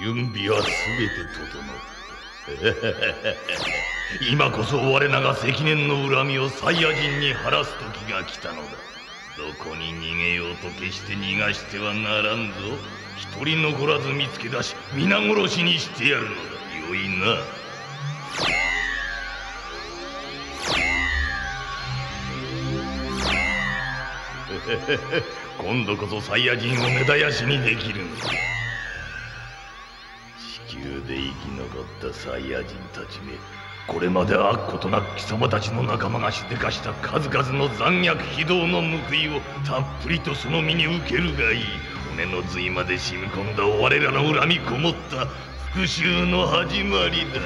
準備はすべて整った。今こそ我らが積年の恨みをサイヤ人に晴らす時が来たのだ。どこに逃げようと決して逃がしてはならんぞ。一人残らず見つけ出し皆殺しにしてやるのだ。よいな。今度こそサイヤ人を根絶やしにできるのだ。地球で生き残ったサイヤ人たちめ、これまで悪ことなく貴様たちの仲間がしでかした数々の残虐非道の報いをたっぷりとその身に受けるがいい。骨の髄まで染み込んだ我らの恨みこもった復讐の始まりだ。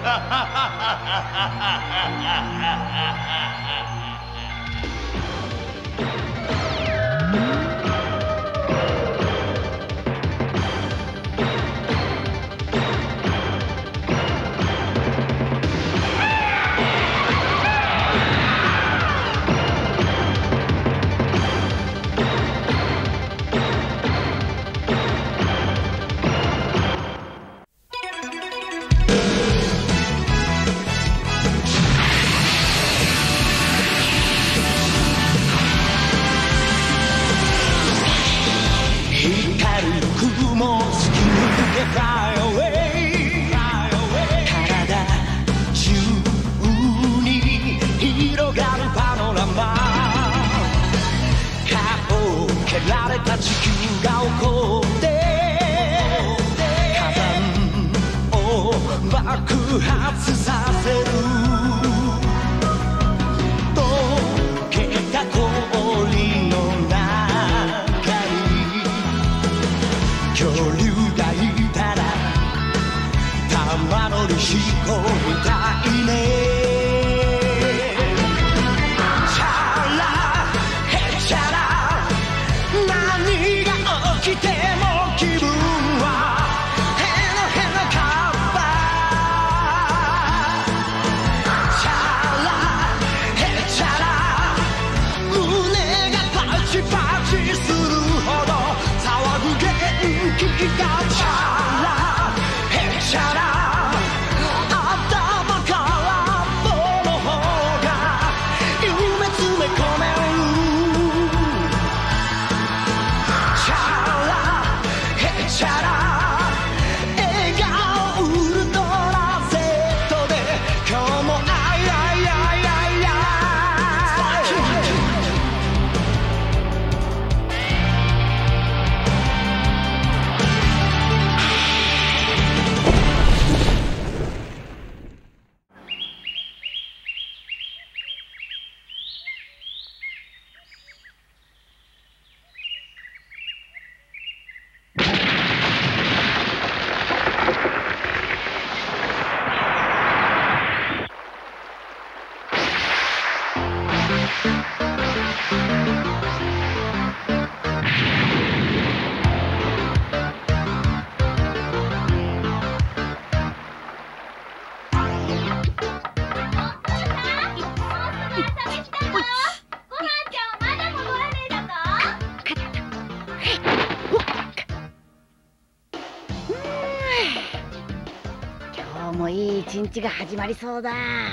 一日が始まりそうだ。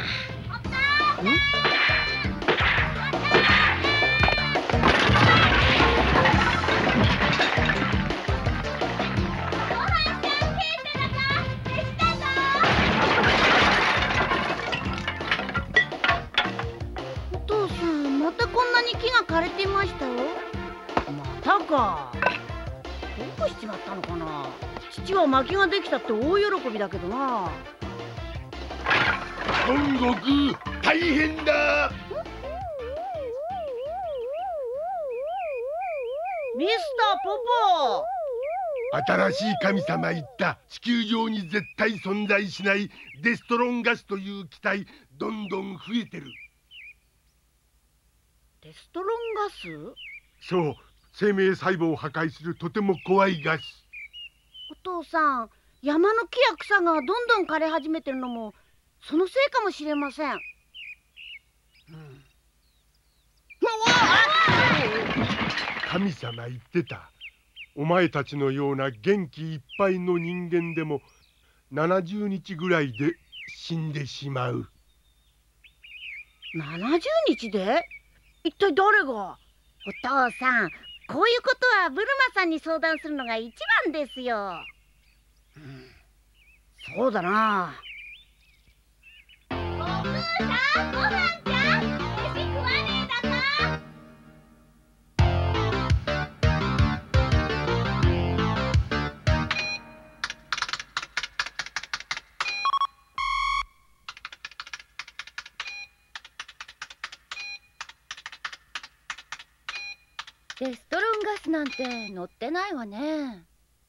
お父さん、またこんなに木が枯れていましたよ。またか。どうしちまったのかな。父は薪ができたって大喜びだけどな。 孫悟空、大変だ。 ミスターポポ。 新しい神様言った。地球上に絶対存在しないデストロンガスという気体、どんどん増えてる。 デストロンガス？ そう、生命細胞を破壊するとても怖いガス。 お父さん、山の木や草がどんどん枯れ始めてるのもそのせいかもしれません。 神様言ってた。 お前たちのような元気いっぱいの人間でも70日ぐらいで死んでしまう。 70日で？一体誰が？お父さん、こういうことはブルマさんに相談するのが一番ですよ。そうだな。お父さん、ご飯じゃん。飯食わねえだか。 デストロンガスなんて乗ってないわね。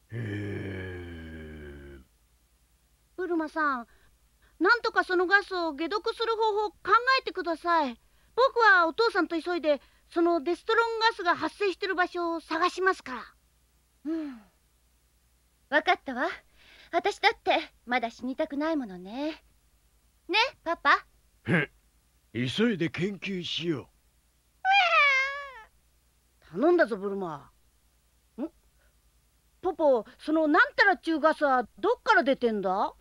ブルマさん、なんとかそのガスを解毒する方法を考えてください。僕はお父さんと急いでそのデストロンガスが発生してる場所を探しますから。 わかったわ。私だってまだ死にたくないものね。ね、パパ。 急いで研究しよう。 頼んだぞ、ブルマ。ポポ、そのなんたらっちゅうガスはどっから出てんだ？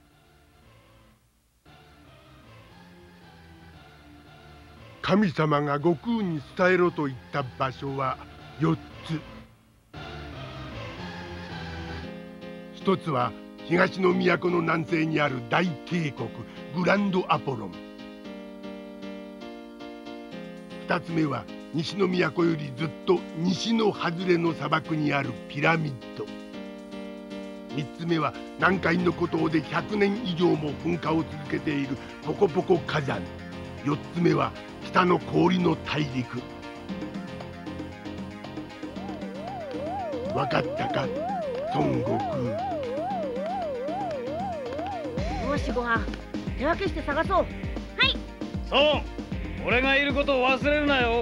神様が悟空に伝えろと言った場所は4つ。一つは東の都の南西にある大渓谷グランドアポロン。二つ目は西の都よりずっと西の外れの砂漠にあるピラミッド。三つ目は南海の孤島で100年以上も噴火を続けているポコポコ火山。四つ目は北の氷の大陸。わかったか、孫悟空。 よし、ご飯手分けして探そう。はい。 そう、俺がいることを忘れるなよ。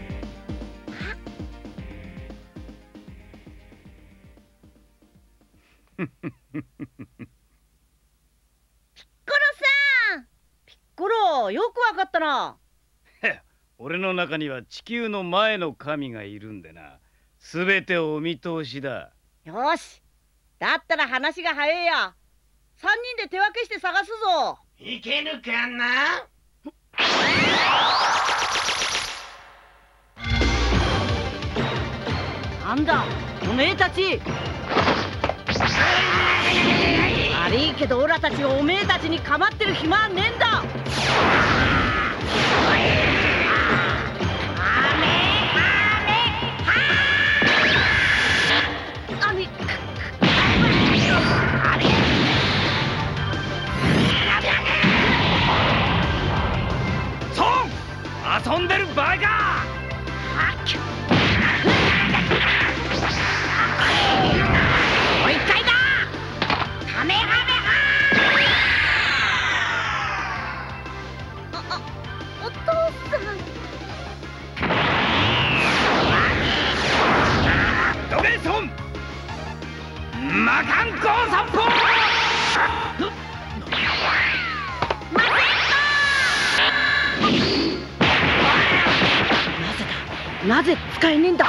ピッコロさん、ピッコロ、よくわかったな。 俺の中には地球の前の神がいるんでな、すべてをお見通しだ。 よし、だったら話が早いや。3人で手分けして探すぞ。 いけるかな？ なんだおめえたち。悪いけどオラたちがおめえたちに構ってる暇はねえんだ。 遊んでる場合か。 もう一回だ。カメハメハ。お父さん。 ドベソン魔漢光殺法。 なぜ使えねえんだ。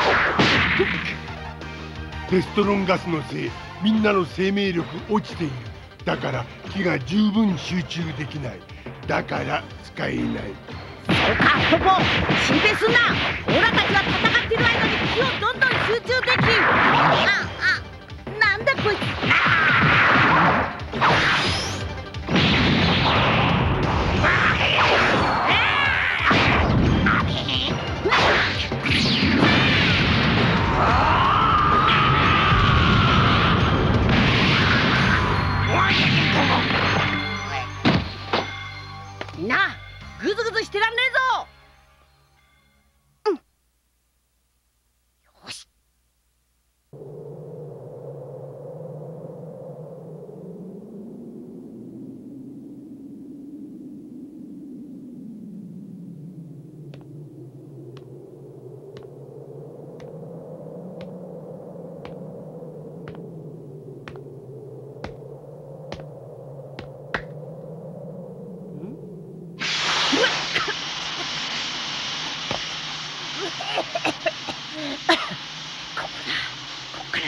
デストロンガスのせい、みんなの生命力落ちている。だから気が十分集中できない。だから使えない。 そうか、ポポ、心配すんな。オラたちは戦っている間に気をどんどん集中でき。なんだこいつ。みんなグズグズしてらんねえぞ。よし。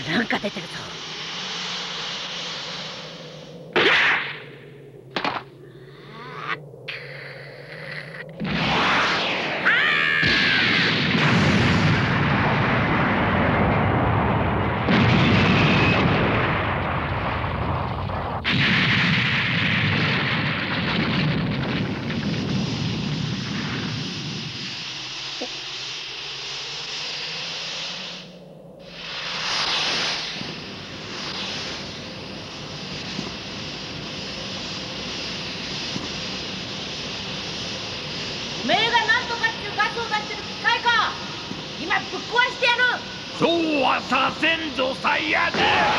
なんか出てるぞ。おめえがなんとかっていうガスを出してる機械か。今ぶっ壊してやる。 そうはさせんぞサイヤ人。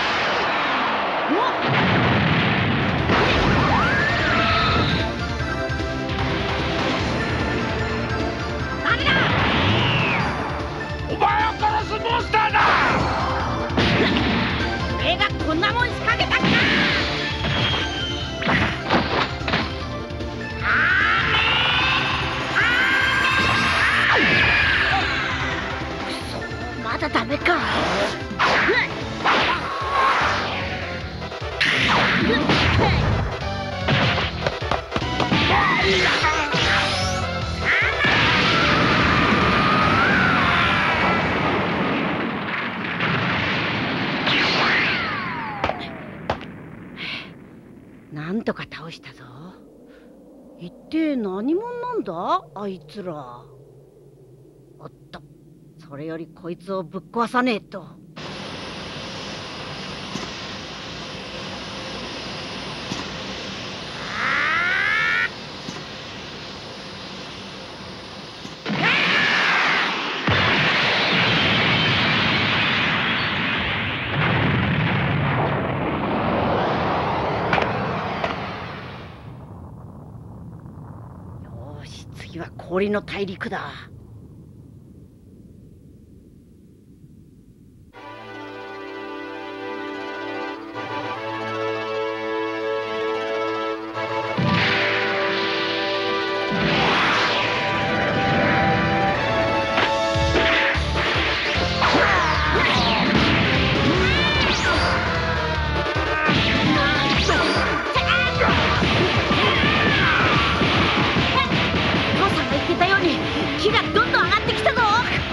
誰だ。 お前を殺すモンスターだ。 おめえがこんなもん仕掛けたか。まだダメか。なんとか倒したぞ。一体何者なんだあいつら。おっと、それよりこいつをぶっ壊さねえと。よーし、次は氷の大陸だ。木がどんどん上がってきたぞ。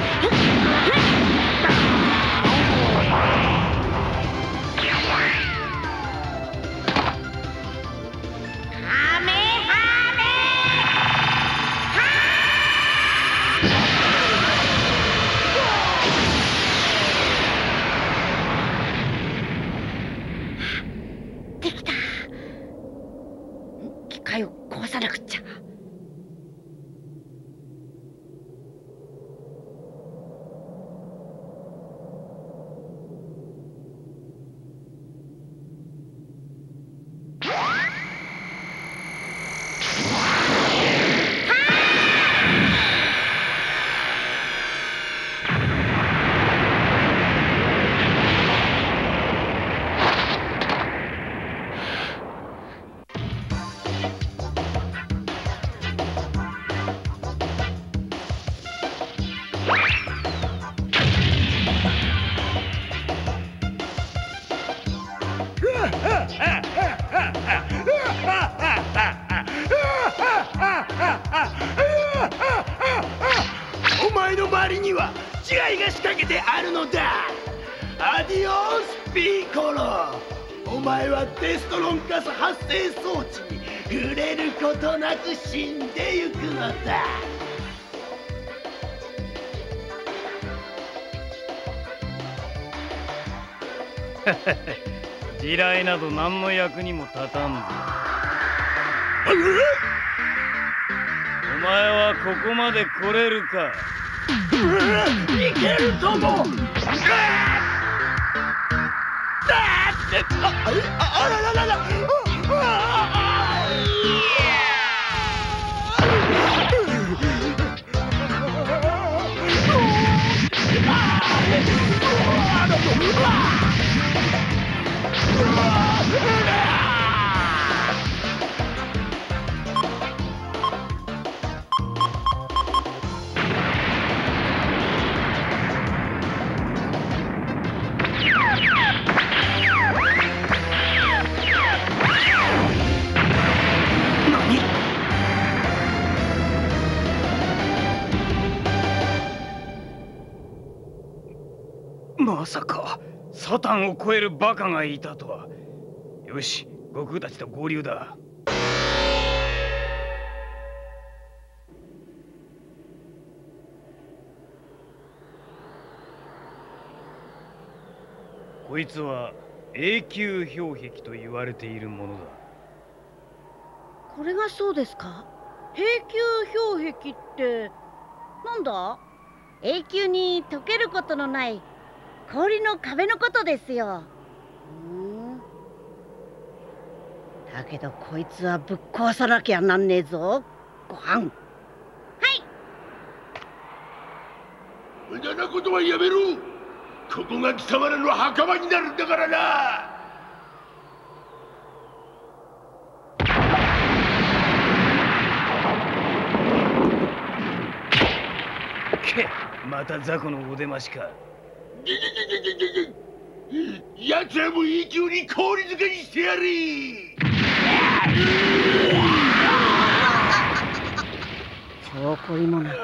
できた。機械を壊さなくっちゃ。 お前の周りには違いが仕掛けてあるのだ。アディオスピーコロ。お前はデストロンガス発生装置に触れることなく死んでゆくのだ。 地雷など何の役にも立たんぞ。お前はここまで来れるか。 いけるとも。あらららら。 まさかサタンを超えるバカがいたとは。よし、悟空たちと合流だ。こいつは永久氷壁と言われているものだ。 これがそうですか？永久氷壁ってなんだ？ 永久に溶けることのない氷の壁のことですよ。 だけどこいつはぶっ壊さなきゃなんねえぞ。ご飯。はい。 無駄なことはやめろ。ここが貴様らの墓場になるんだからな。 け、また雑魚のお出ましか。 奴らも永久に氷漬けにしてやれ。 証拠りもなく。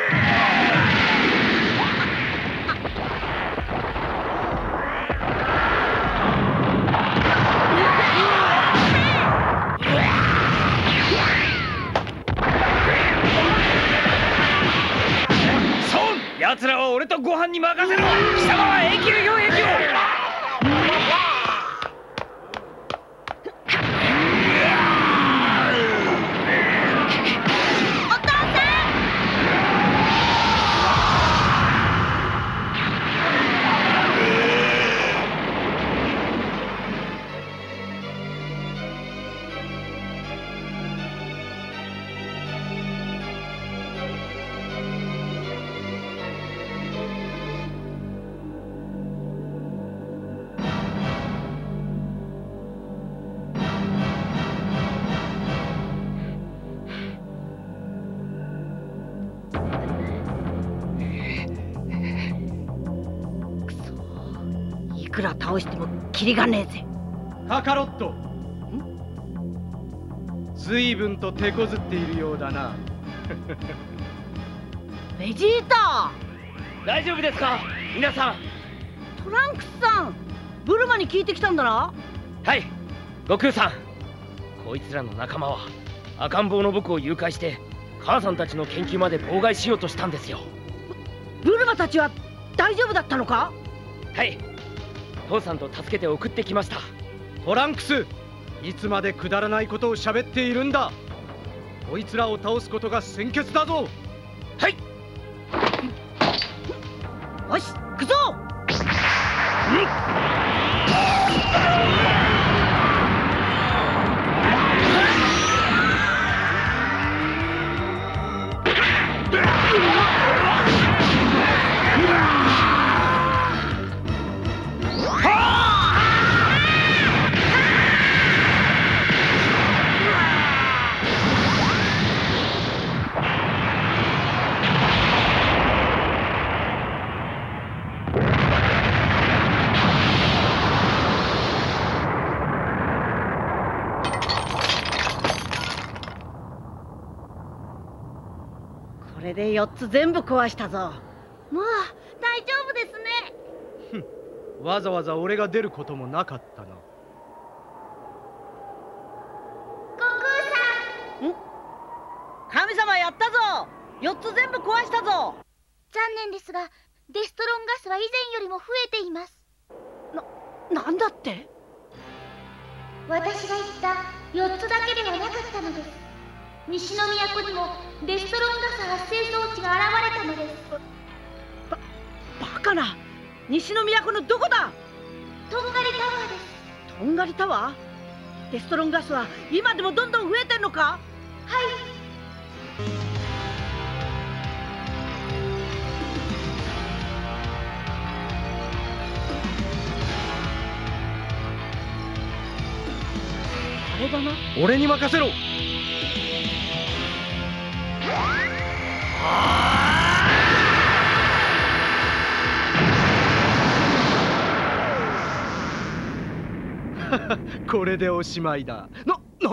奴らは俺とご飯に任せろ。貴様は永久氷壁を。 いくら倒してもキリがねえぜ。 カカロット、随分と手こずっているようだな。 ベジータ、 大丈夫ですか皆さん。 トランクスさん、ブルマに聞いてきたんだな。 はい、悟空さん。こいつらの仲間は赤ん坊の僕を誘拐して母さんたちの研究まで妨害しようとしたんですよ。 ブルマたちは大丈夫だったのか？ はい、父さんと助けて送ってきました。 トランクス、いつまでくだらないことを喋っているんだ。こいつらを倒すことが先決だぞ。 はい。 よし、行くぞ。これで4つ全部壊したぞ。 もう大丈夫ですね。 わざわざ俺が出ることもなかったな。 悟空さん。 神様やったぞ。4つ全部壊したぞ。 残念ですがデストロンガスは以前よりも増えています。 なんだって？ 私が言った4つだけではなかったのです。西の都にもデストロンガス発生装置が現れたのです。 バカな。西の都のどこだ？ とんがりタワーです。 とんがりタワー？デストロンガスは今でもどんどん増えてんのか？ はい。 あれだな。 俺に任せろ。これでおしまいだ。何？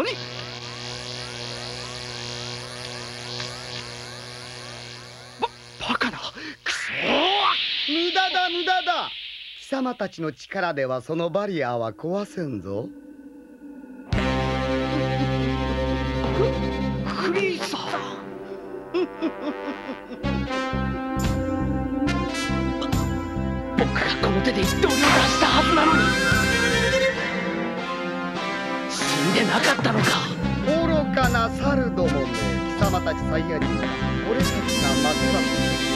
バカな。くそー！無駄だ。 様たちの力ではそのバリアは壊せんぞ。 クリーサー僕がこの手で一刀両断したはずなのに死んでなかったのか。 愚かな猿どもめ、貴様たちサイヤ人は俺たちが負けだ。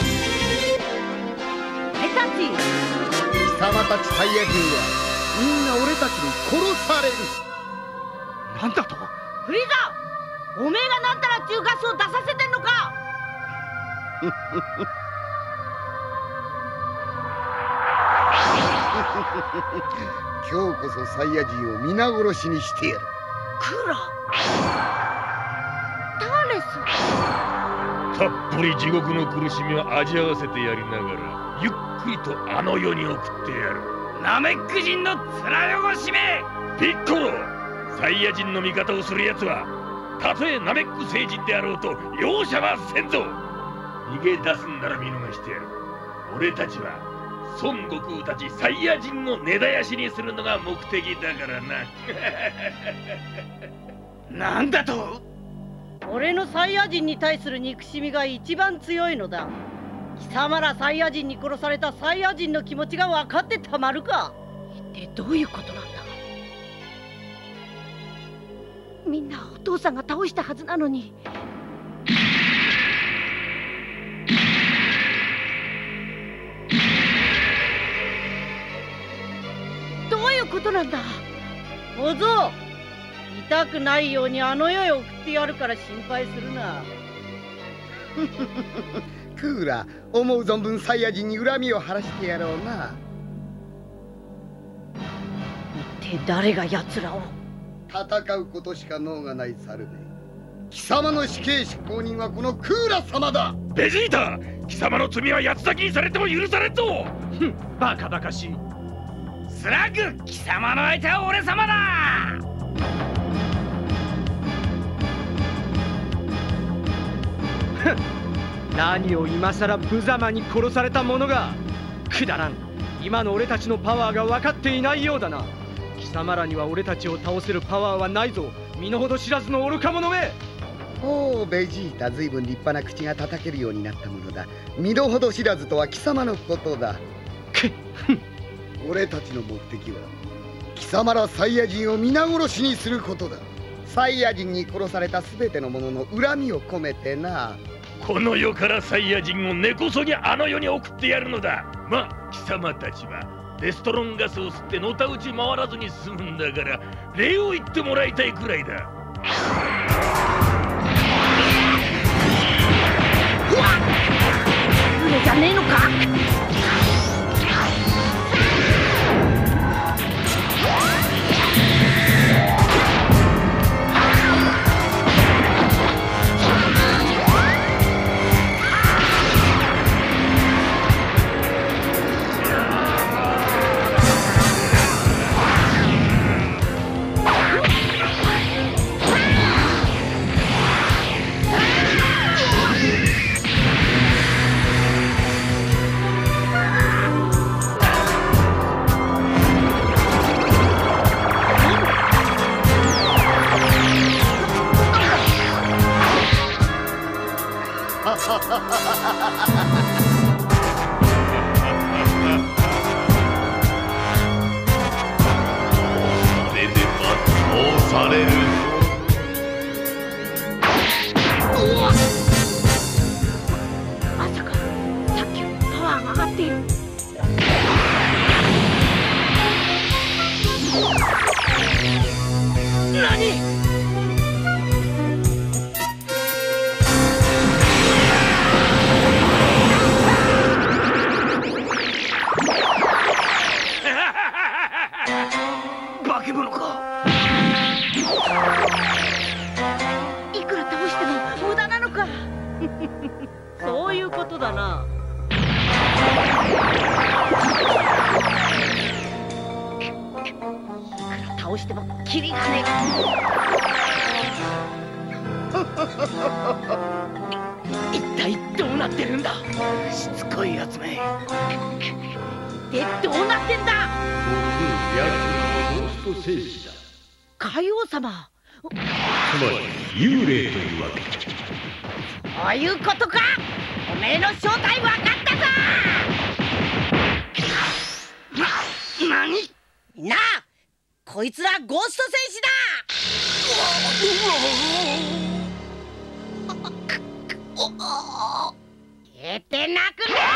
俺たち貴様たちサイヤ人はみんな俺たちに殺される。 なんだと。 フリーザ、おめえがなんたらっちゅうガスを出させてんのか。 今日こそサイヤ人を皆殺しにしてやる。 クラターレス、 たっぷり地獄の苦しみを味わわせてやりながらゆっくりとあの世に送ってやる。 ナメック人の面汚しめ。 ピッコロ、サイヤ人の味方をする奴はたとえナメック星人であろうと容赦はせんぞ。逃げ出すんなら見逃してやる。俺たちは孫悟空たちサイヤ人を根絶やしにするのが目的だからな。 なんだと。 俺のサイヤ人に対する憎しみが一番強いのだ。貴様らサイヤ人に殺されたサイヤ人の気持ちが分かってたまるか。一体どういうことなんだ。みんなお父さんが倒したはずなのに。どういうことなんだ。小僧、痛くないようにあの世へ送ってやるから心配するな。 クーラ、思う存分サイヤ人に恨みを晴らしてやろうな。 一体誰が奴らを。 戦うことしか能がない猿め。貴様の死刑執行人はこのクーラ様だ。 ベジータ、貴様の罪は八つ裂きにされても許されんぞ。 バカバカしい。 スラッグ、貴様の相手は俺様だ。 何を今さら無様に殺された者が。くだらん。今の俺たちのパワーが分かっていないようだな。貴様らには俺たちを倒せるパワーはないぞ。身の程知らずの愚か者め。 おお、ベジータ、ずいぶん立派な口が叩けるようになったものだ。身の程知らずとは貴様のことだ。俺たちの目的は貴様らサイヤ人を皆殺しにすることだ。サイヤ人に殺された全ての者の恨みを込めてな。 この世からサイヤ人を根こそぎあの世に送ってやるのだ。まあ貴様たちはデストロンガスを吸ってのたうち回らずに済むんだから礼を言ってもらいたいくらいだ。 船じゃねえのか。 化け物か。 いくら倒しても無駄なのか。そういうことだな。いくら倒してもキリがね一体どうなってるんだ。 しつこいやつめ。 でどうなってんだ。 奴はゴースト戦士だ。 海王様。 つまり幽霊というわけじゃ。 そういうことか。おめえの正体分かったぞ。 何？ なあ、こいつらゴースト戦士だ。出てなくな。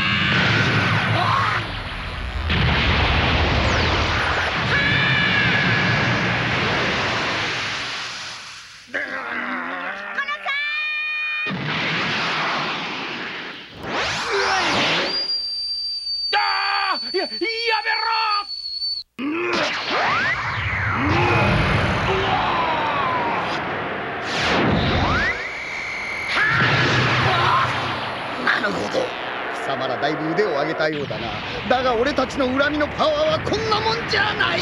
やめろ！ なるほど。貴様らだいぶ腕を上げたようだな。だが俺たちの恨みのパワーはこんなもんじゃない。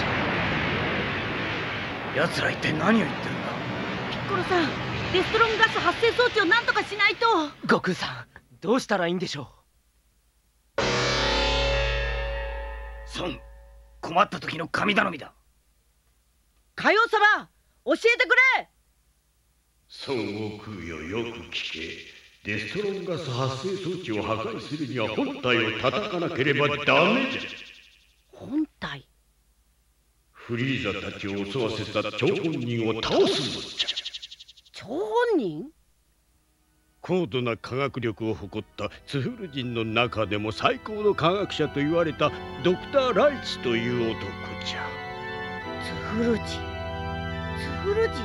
奴ら一体何を言ってるんだ。 ピッコロさん、デストロンガス発生装置を何とかしないと。 悟空さん、どうしたらいいんでしょう。 孫、困った時の神頼みだ。 海王様、教えてくれ。 孫悟空よ、よく聞け。デストロンガス発生装置を破壊するには本体を叩かなければダメじゃ。 本体？ フリーザたちを襲わせた張本人を倒すのじゃ。 張本人？ 高度な科学力を誇ったツフル人の中でも最高の科学者と言われたドクター・ライツという男じゃ。 ツフル人？ツフル人？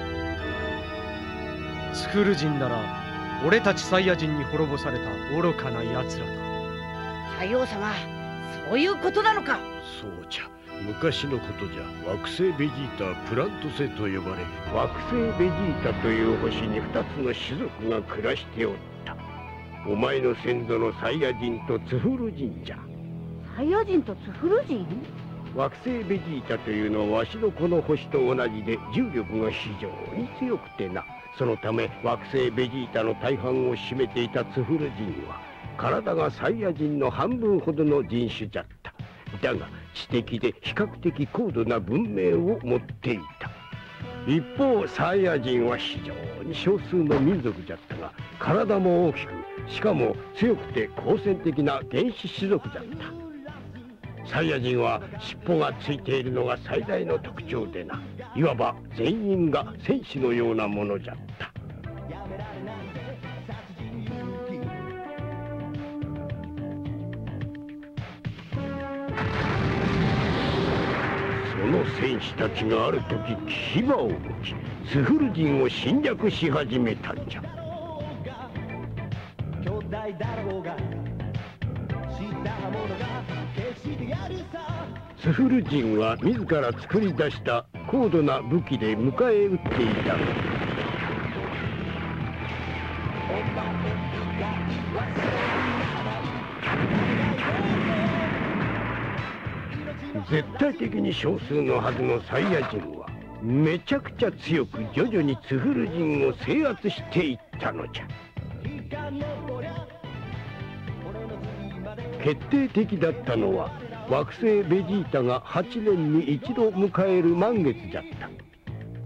ツフル人なら俺たちサイヤ人に滅ぼされた愚かな奴らだ。 海王様、そういうことなのか。 そうじゃ。昔のことじゃ。惑星ベジータはプラント星と呼ばれ、惑星ベジータという星に2つの種族が暮らしておった。お前の先祖のサイヤ人とツフル人じゃ。 サイヤ人とツフル人？ 惑星ベジータというのはわしのこの星と同じで重力が非常に強くてな。そのため惑星ベジータの大半を占めていたツフル人は体がサイヤ人の半分ほどの人種じゃった。だが知的で比較的高度な文明を持っていた。一方サイヤ人は非常に少数の民族じゃったが、体も大きく、しかも強くて好戦的な原始種族じゃった。サイヤ人は尻尾がついているのが最大の特徴でな。いわば全員が戦士のようなものじゃった。その戦士たちがある時牙を向き、ツフル人を侵略し始めたんじゃ。ツフル人は自ら作り出した高度な武器で迎え撃っていた。絶対的に少数のはずのサイヤ人はめちゃくちゃ強く徐々にツフル人を制圧していったのじゃ。決定的だったのは惑星ベジータが8年に一度迎える満月じゃった。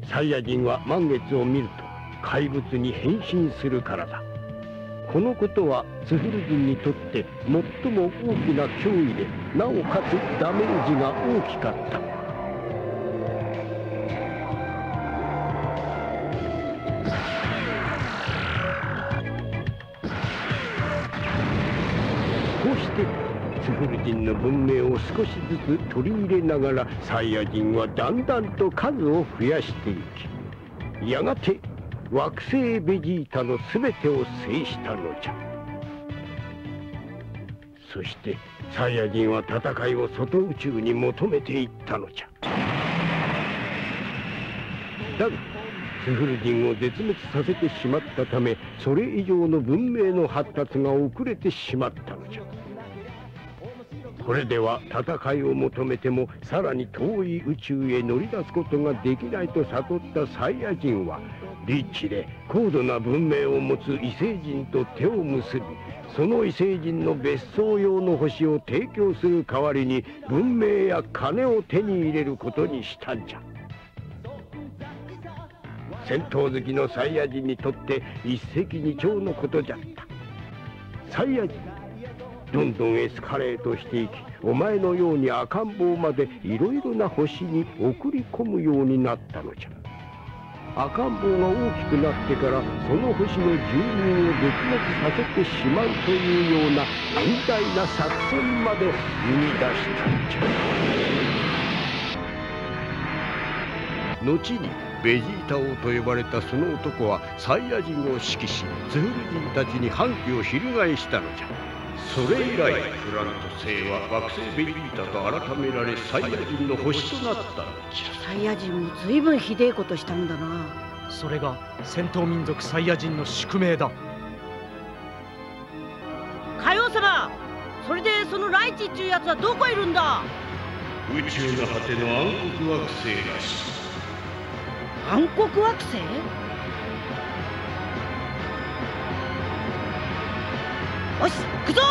サイヤ人は満月を見ると怪物に変身するからだ。このことはツフル人にとって最も大きな脅威で、なおかつダメージが大きかった。こうしてツフル人の文明を少しずつ取り入れながら、サイヤ人はだんだんと数を増やしていき、やがて惑星ベジータの全てを制したのじゃ。そしてサイヤ人は戦いを外宇宙に求めていったのじゃ。だがツフル人を絶滅させてしまったため、それ以上の文明の発達が遅れてしまったのじゃ。これでは戦いを求めてもさらに遠い宇宙へ乗り出すことができないと悟ったサイヤ人は、リッチで高度な文明を持つ異星人と手を結び、 その異星人の別荘用の星を提供する代わりに文明や金を手に入れることにしたんじゃ。戦闘好きのサイヤ人にとって一石二鳥のことじゃった。サイヤ人、どんどんエスカレートしていき、お前のように赤ん坊までいろいろな星に送り込むようになったのじゃ。赤ん坊が大きくなってからその星の住民を絶滅させてしまうというような偉大な作戦まで生み出したんじゃ。後にベジータ王と呼ばれたその男はサイヤ人を指揮し、ツフル人たちに反旗を翻したのじゃ。それ以来プラネット星は惑星ベジータと改められサイヤ人の星となったのじゃ。 サイヤ人もずいぶんひでえことしたんだな。 それが戦闘民族サイヤ人の宿命だ。 海王様、それでそのライチっちゅうやつはどこいるんだ？ 宇宙の果ての暗黒惑星らしい。 暗黒惑星？よし、行くぞ！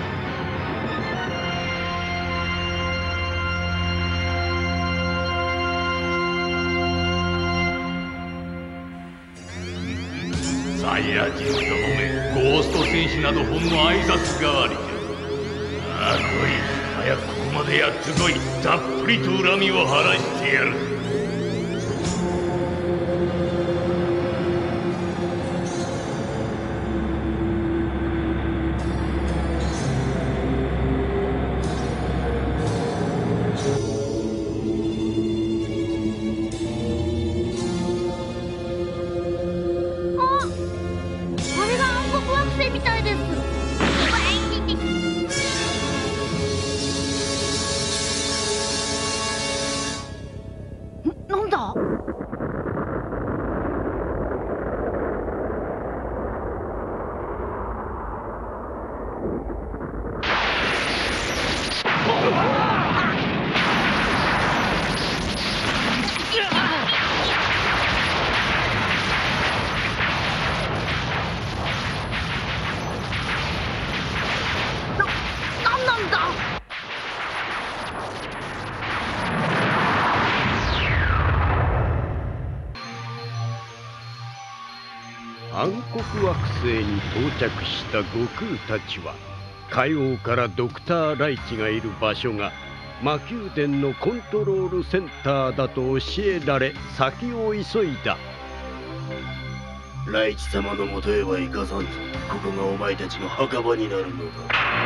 サイヤ人どもめ、ゴースト戦士などほんの挨拶代わりじゃ。さあ来い、早くここまでやってこい。たっぷりと恨みを晴らしてやる。 暗黒惑星に到着した悟空たちは、海王からドクター・ライチがいる場所が魔宮殿のコントロールセンターだと教えられ、先を急いだ。 ライチ様のもとへは行かさんぞ。ここがお前たちの墓場になるのだ。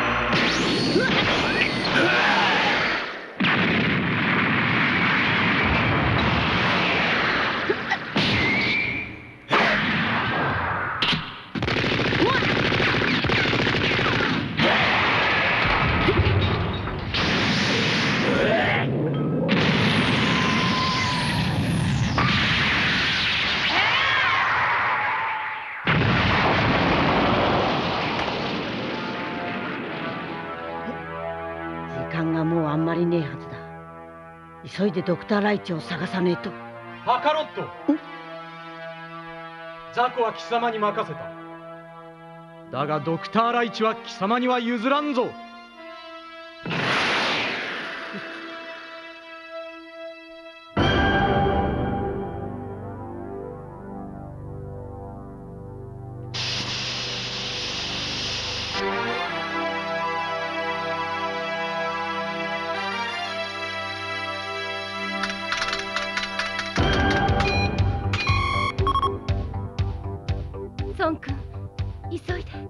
急いでドクター・ライチを探さねえと。 カカロット、ザコは貴様に任せた。だがドクター・ライチは貴様には譲らんぞ。 孫君、急いで。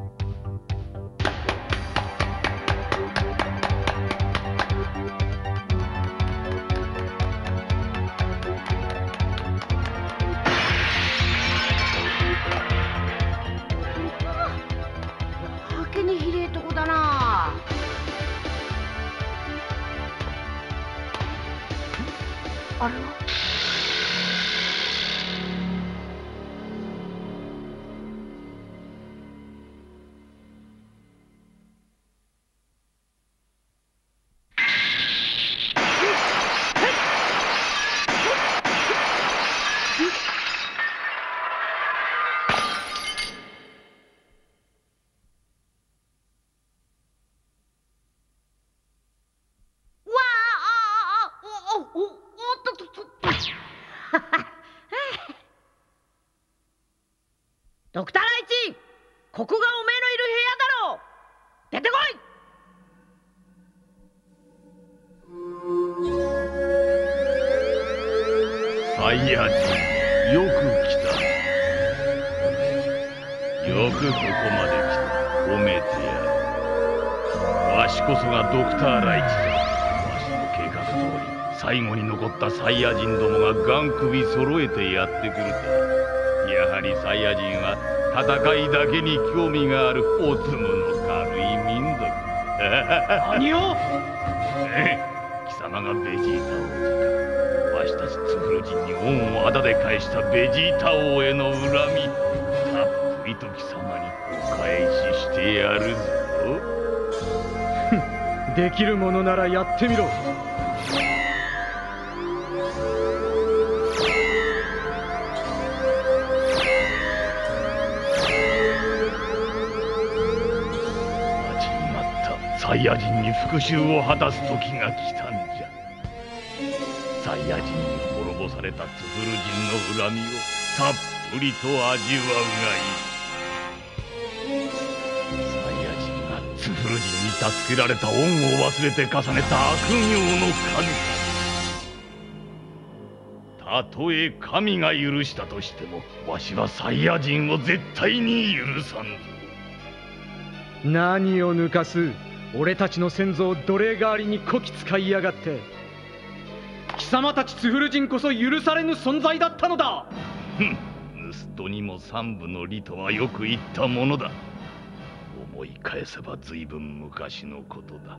やけにひれえとこだな。あれはヤ人、よく来た。よくここまで来た。褒めてやる。わしこそがドクター・ライチだ。わしの計画通り、最後に残ったサイヤ人どもがガン首揃えてやってくると。やはりサイヤ人は戦いだけに興味があるおつむの軽い民族。 何を貴様がベジータ王子か。わしたちツフル人に恩をあだで返したベジータ王への恨み、たっぷりと貴様にお返ししてやるぞ。 できるものならやってみろ。 サイヤ人に復讐を果たす時が来たんじゃ。サイヤ人に滅ぼされたツフル人の恨みをたっぷりと味わうがいい。サイヤ人がツフル人に助けられた恩を忘れて重ねた悪行の数々。たとえ神が許したとしても、わしはサイヤ人を絶対に許さんぞ。 何を抜かす。俺たちの先祖を奴隷代わりにこき使いやがって。貴様たちツフル人こそ許されぬ存在だったのだ。 盗人にも三分の利とはよく言ったものだ。思い返せば随分昔のことだ。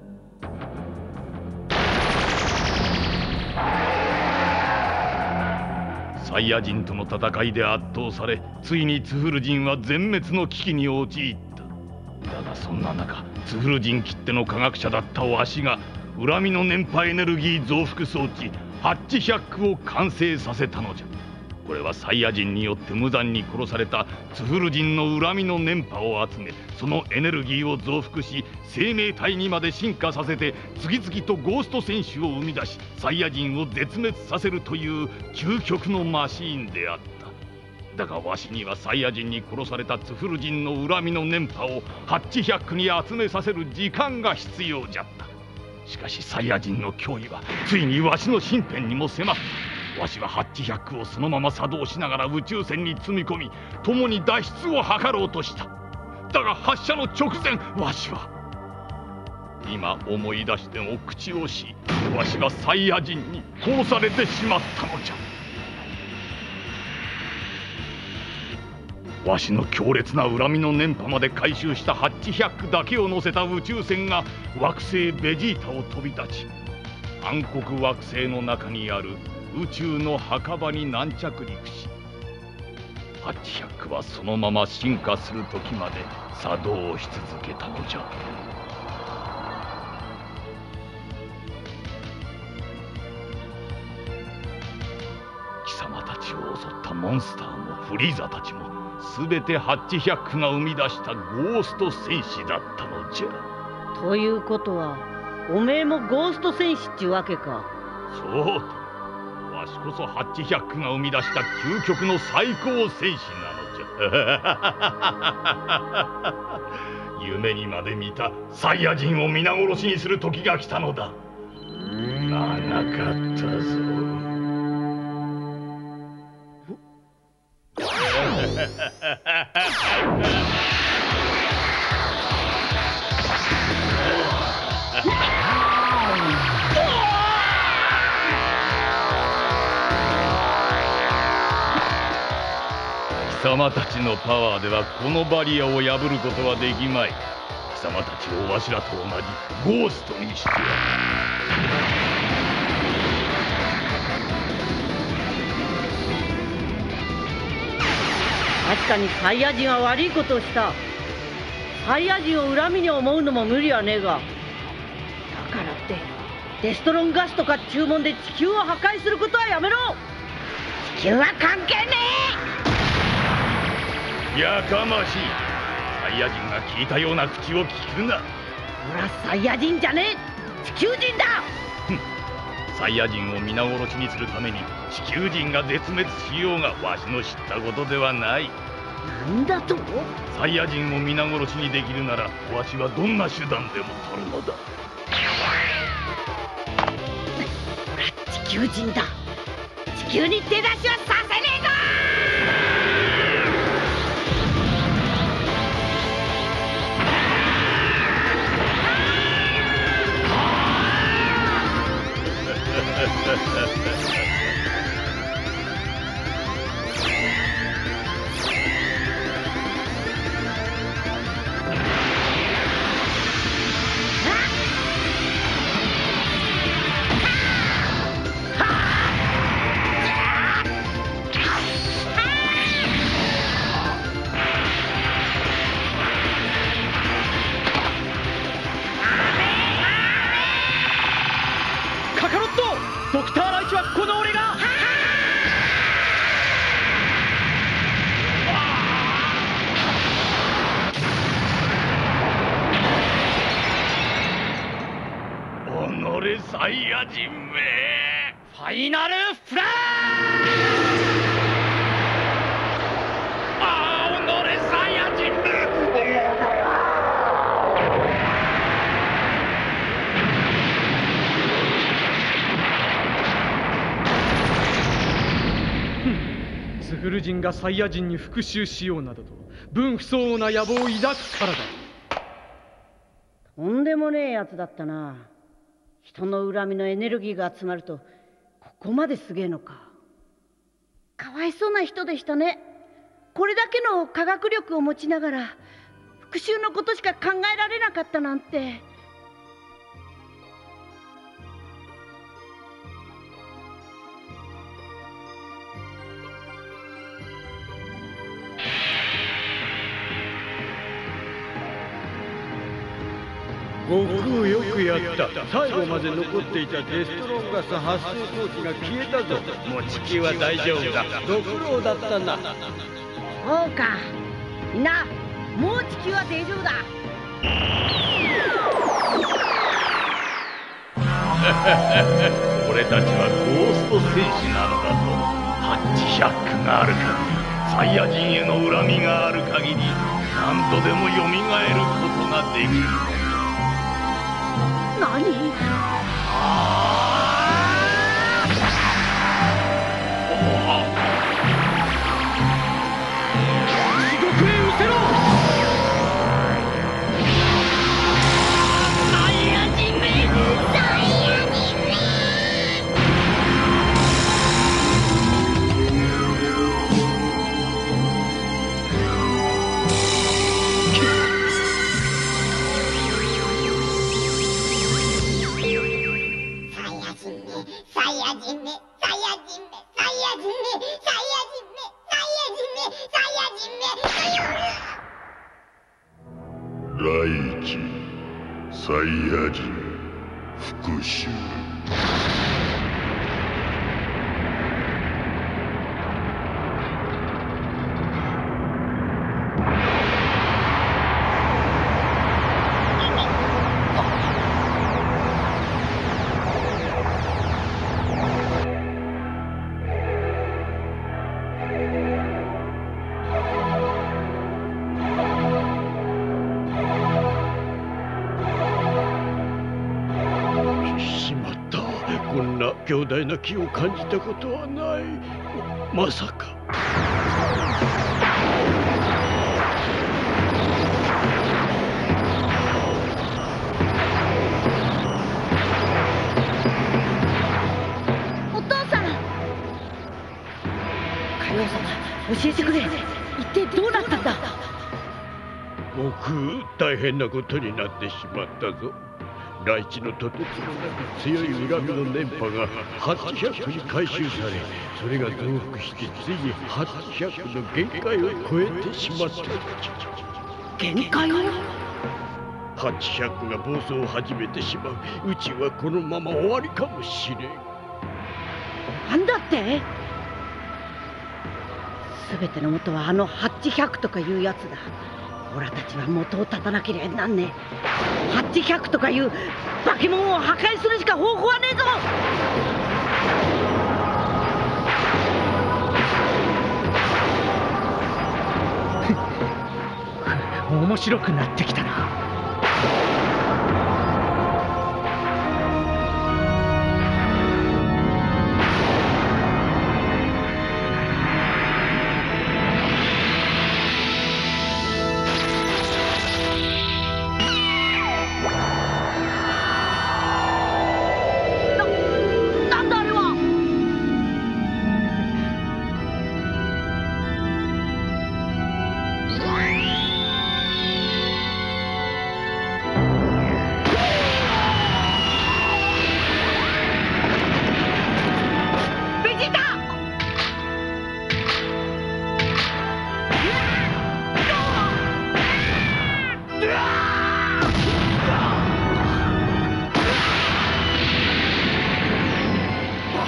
サイヤ人との戦いで圧倒され、ついにツフル人は全滅の危機に陥った。だがそんな中、ツフル人きっての科学者だったわしが恨みの電波エネルギー増幅装置ハッチ100を完成させたのじゃ。これはサイヤ人によって無残に殺されたツフル人の恨みの電波を集め、そのエネルギーを増幅し生命体にまで進化させて、次々とゴースト戦士を生み出し、サイヤ人を絶滅させるという究極のマシーンであった。だがわしにはサイヤ人に殺されたツフル人の恨みの電波をハッチ100に集めさせる時間が必要じゃった。しかしサイヤ人の脅威はついにわしの身辺にも迫った。わしはハッチ100をそのまま作動しながら宇宙船に積み込み、共に脱出を図ろうとした。だが発射の直前、わしは今思い出しても口惜しい。わしはサイヤ人に殺されてしまったのじゃ。わしの強烈な恨みの電波まで回収したハッチ100だけを乗せた宇宙船が惑星ベジータを飛び立ち、暗黒惑星の中にある宇宙の墓場に軟着陸し、ハッチ100はそのまま進化する時まで作動し続けたのじゃ。貴様たちを襲ったモンスターもフリーザたちも全てハッチ100が生み出したゴースト戦士だったのじゃ。 ということはおめえもゴースト戦士っちゅうわけか。 そうだ。わしこそハッチ100が生み出した究極の最高戦士なのじゃ。夢にまで見たサイヤ人を皆殺しにする時が来たのだ。長かったぞ。貴様たちのパワーではこのバリアを破ることはできまい。貴様たちをわしらと同じゴーストにしてやる。 確かにサイヤ人は悪いことをした。サイヤ人を恨みに思うのも無理はねえが、だからってデストロンガスとか注文で地球を破壊することはやめろ。地球は関係ねえ。やかましい。サイヤ人が聞いたような口を聞くな。 俺はサイヤ人じゃねえ、地球人だ。 サイヤ人を皆殺しにするために地球人が絶滅しようがわしの知ったことではない。 なんだと？ サイヤ人を皆殺しにできるならわしはどんな手段でも取るのだ。 俺は地球人だ。 地球に出だしはさせねえぞ。 カカロット、ドクター・ライチはこの俺が。 おのれサイヤ人め、 ファイナルフラッおのれサイヤ人め。 スフル人がサイヤ人に復讐しようなどと分不相応な野望を抱くからだ。 とんでもねえやつだったな。人の恨みのエネルギーが集まるとここまですげえのか。かわいそうな人でしたね。これだけの科学力を持ちながら復讐のことしか考えられなかったなんて。 悟空よくやった。最後まで残っていたデストロンガス発生装置が消えたぞ。もう地球は大丈夫だ。ご苦労だったな。 そうか、みんなもう地球は大丈夫だ。 俺たちはゴースト戦士なのだぞ。ハッチ100がある限り、サイヤ人への恨みがある限り、何度でも蘇ることができる。 何？ 地獄へ失せろ！ サイヤ人め！サイヤ人め！ ライチ、サイヤ人、復讐。 強大な気を感じたことはない。まさか。 お父さん、海王様、教えてくれ。一体どうなったんだ？ 悟空、大変なことになってしまったぞ。大地のとてつもなく強い恨みの電波が800に回収され、それが増幅してついに800の限界を超えてしまった。 限界を ？800が暴走を始めてしまう。宇宙はこのまま終わりかもしれん。 なんだって？全ての元はあの800とかいうやつだ。オラたちは元を絶たなければなんねえ。800とかいう化け物を破壊するしか方法はねえぞ。面白くなってきたな。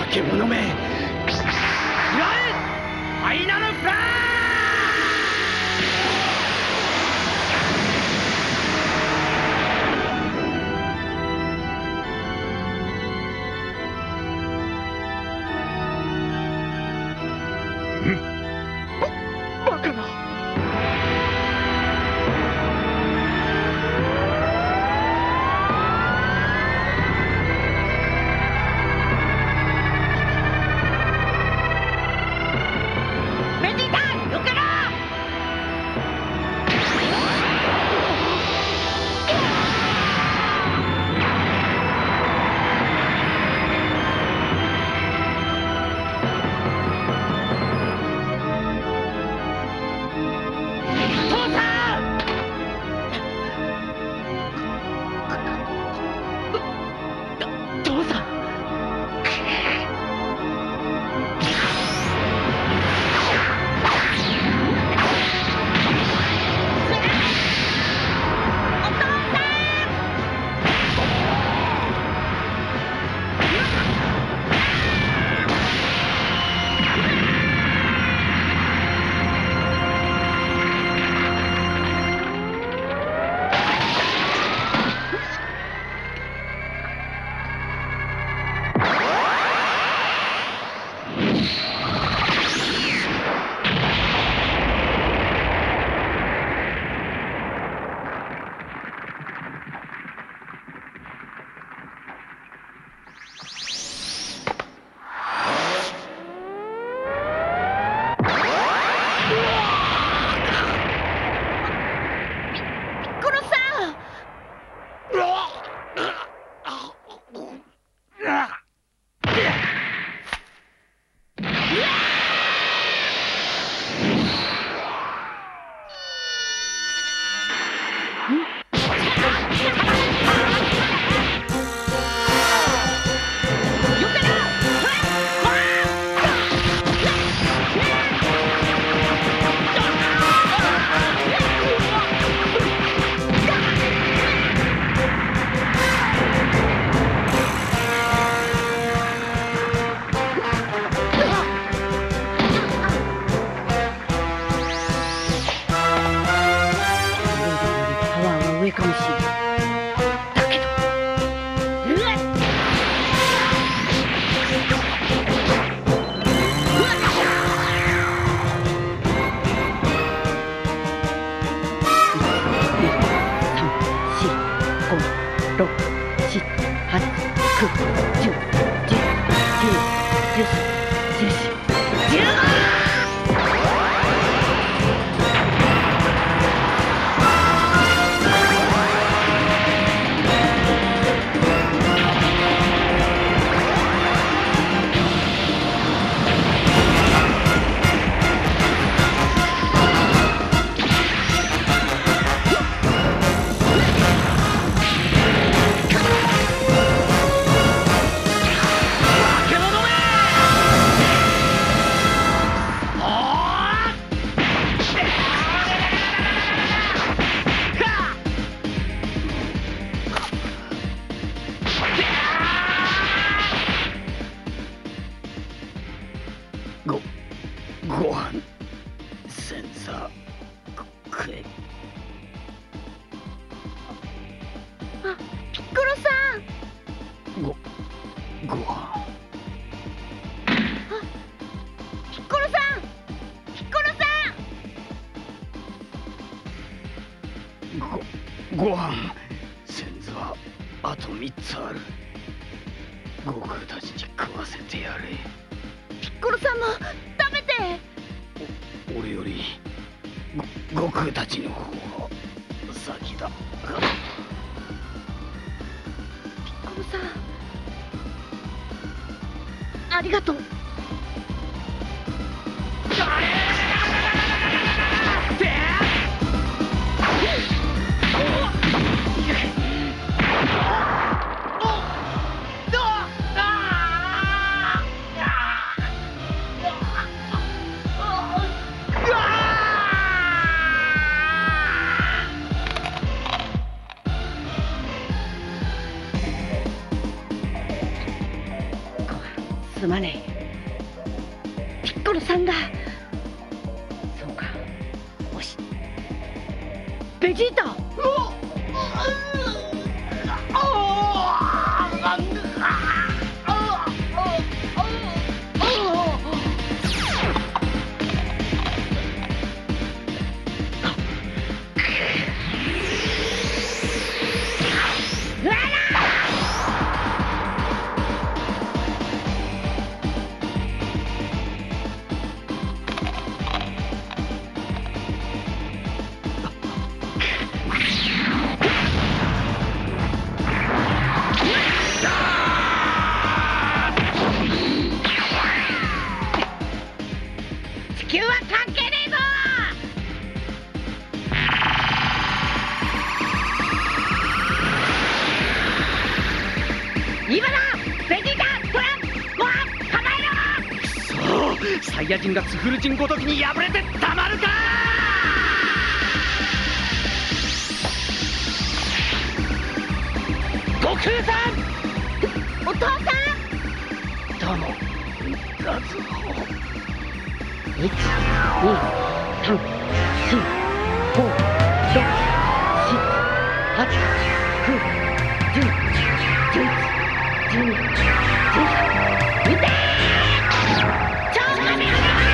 け者め、食らえファイナルフラッシュ。 ご飯先座食え。 あ、ピッコロさん。 ご飯。 あ、ピッコロさん。ピッコロさん。ご飯先座あと3つある。悟空たちに食わせてやれ。 ピッコロさんも食べて。 俺より悟空たちの方が先だ。 ピッコロさん、ありがとう。 すまねえ。ピッコロさんが。そうか。よし。ベジータ。 サイヤ人がツフル人ごときに敗れてたまるか。悟空さん、 お父さん。 どうもガズホ。1、2、3、4、5、6、7、8、9、10、11、12、13、撃てー！超カメハメ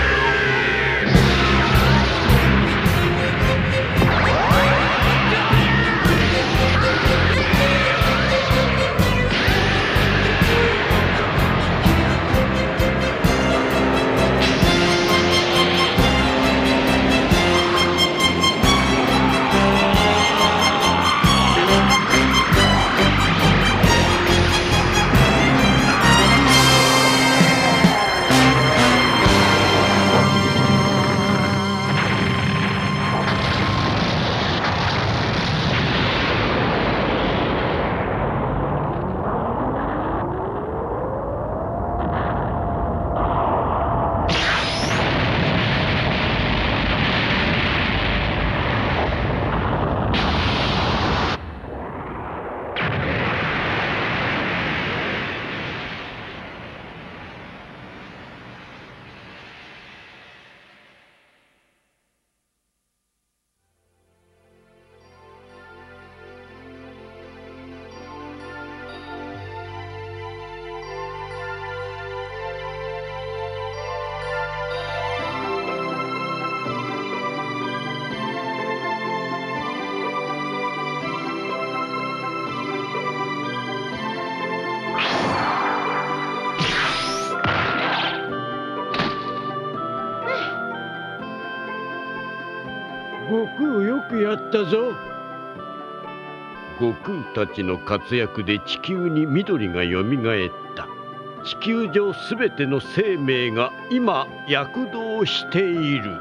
悟空よくやったぞ。悟空たちの活躍で地球に緑がよみがえった。地球上すべての生命が今躍動している。 悟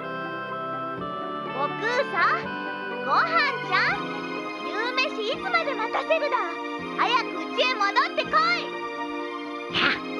空さん、ご飯ちゃん、夕飯いつまで待たせるだ。早く家へ戻ってこい。